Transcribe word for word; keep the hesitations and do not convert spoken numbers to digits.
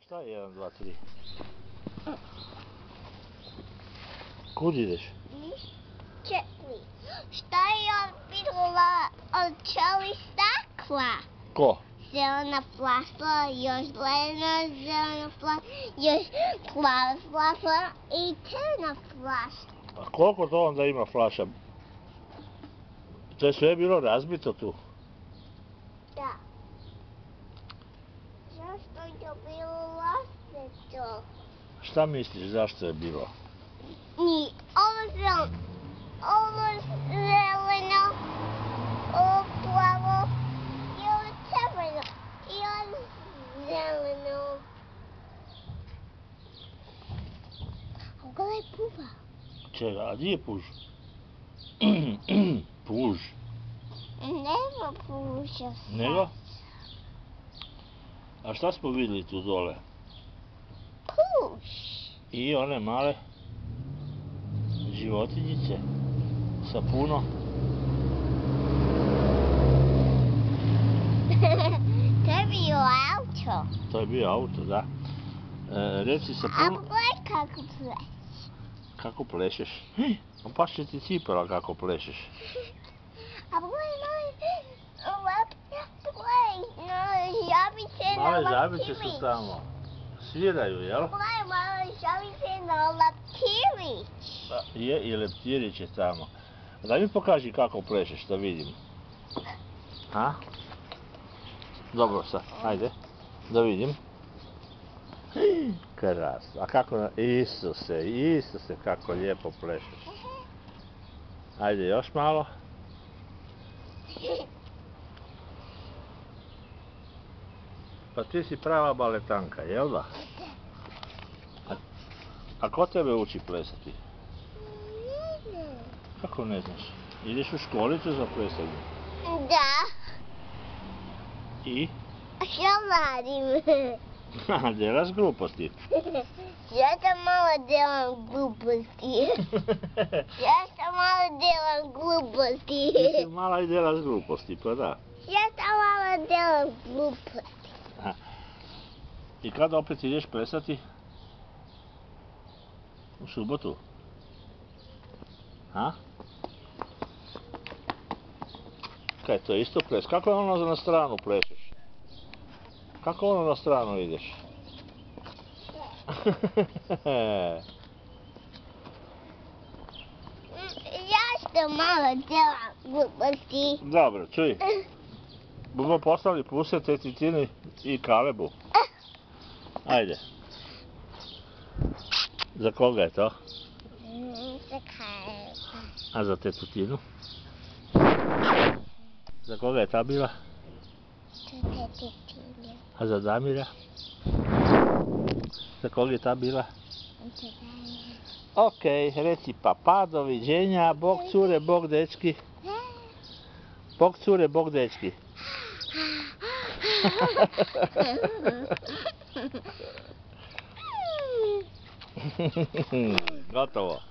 Šta je jedan, dva, tri? Kud ideš? Četiri. Šta je vidjela od čeli stakla? Ko? Zelena flaša, još zelena zelena flaša, još plava flaša i crna flaša. A koliko to onda ima flaša? To je sve bilo razbito tu? Da. Zašto je bilo razbito? Šta misliš zašto je bilo? Ni, ovo zeleno, ovo zeleno, ovo plavo i ovo crveno i ovo zeleno. A gledaj puva. Čega? A gdje je puž? Puž. Nema puža. Nego? A šta smo vidjeli tu dole? Puž. I one male životinjice sa puno. To je bio auto. To je bio auto, da. E, reci sa A puno... pogledaj kako pleš. Kako plešeš? A pa će ti cipela kako plešeš. A pogledaj male, pogledaj, male žabice na Male leptiri. žabice su tamo. Sviraju, jel? Pogledaj male žabice na leptirić. Je, i leptirić je tamo. Daj mi pokaži kako plešeš, da vidim. A? Dobro sad, ajde, da vidim. Krasno. A kako, na... Isuse, Isuse, kako lijepo plešeš. Ajde, još malo. Pa ti si prava baletanka, jel da? A, a ko tebe uči plesati? Kako ne znaš? Ideš u školicu za plesanje? Da. I? A šta radim? Delaš gluposti. Ja sam malo delam gluposti. Ja sam malo delam gluposti. Ti si mala i delaš gluposti, pa da. Ja sam malo delam gluposti. I kada opet ideš plesati? U subotu? A? Kaj, to je isto ples? Kako ono na stranu plešeš? Kako ono na stranu ideš? Ja što malo delam gluposti. Dobro, čuj. Bumo poslali puse Tetitini i Kalebu. Ajde. Za koga je to? Za Kalebu. A za Tetutinu? Za koga je ta bila? Za Tetutinu. A za Damira? Za koga je ta bila? Za Damira. Okej, reci pa pa, doviđenja, bog cure, bog dečki. Bog cure, bog dečki. Gotovo.